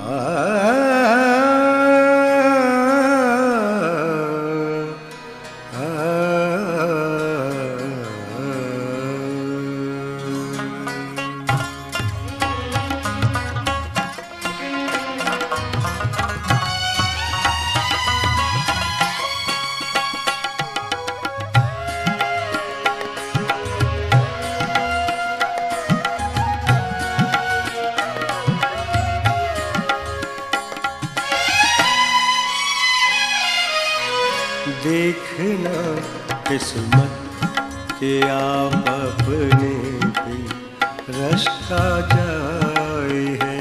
देखना किस्मत के आप अपने भी रश का जाए है।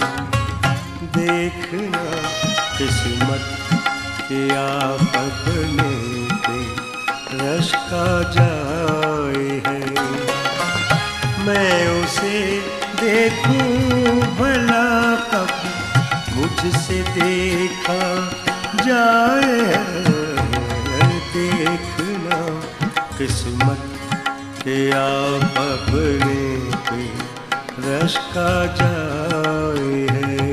देखना किस्मत के आप अपने भी रश का जाए है। मैं उसे देखूं भला कब मुझसे देखा जाए। देखना किस्मत के आप अपने पे रश का जाए है।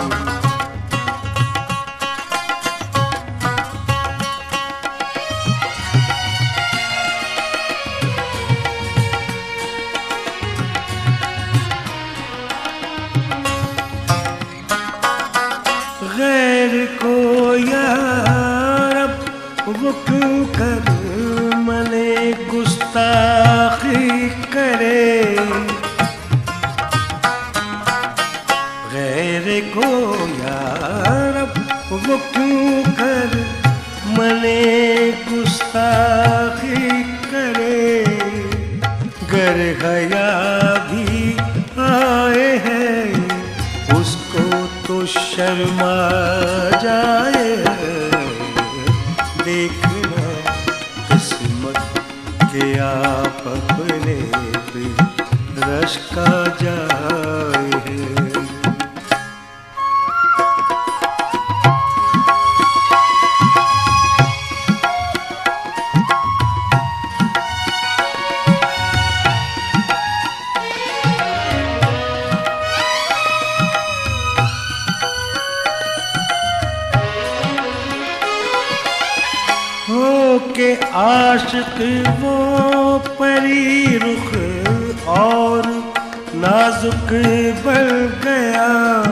गैर को यार वो क्यों कर मने गुस्ताखी करे। गैर को यार वो क्यों कर मने गुस्ताखी करे। गर हया भी आए हैं उसको तो शर्मा जाए। देखना किस्मत के आप अपने भी रश का जाए है। के आशिक वो परी रुख और नाजुक बन गया।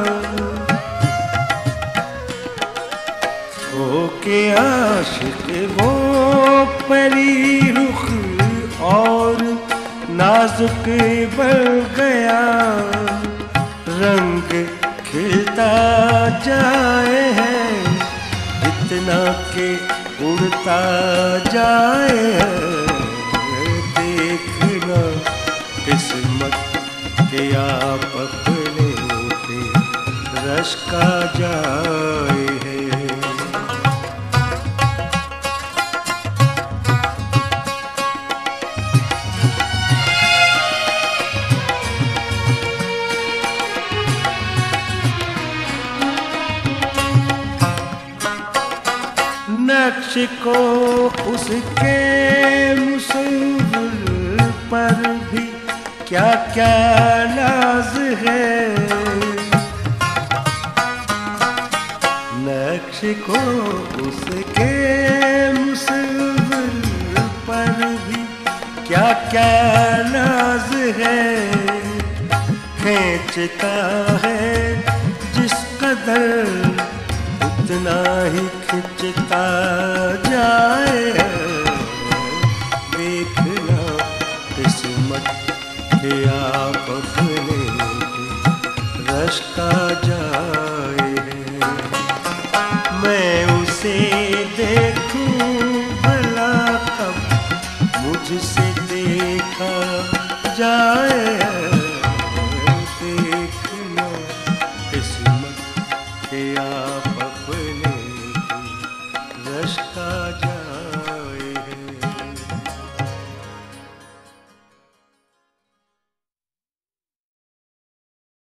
हो के आशिक वो परी रुख और नाजुक बन गया। रंग खिलता जाए है इतना के उड़ता जाए। देखना किस्मत के आप अपने पे रश का जाए है। नक्श को उसके मुसव्विर पर भी क्या क्या नाज है। नक्श को उसके मुसव्विर पर भी क्या क्या नाज है। खींचता है जिस कदर उतना ही खिंचता जाए। देखना किस्मत के आप अपने रश का जाए।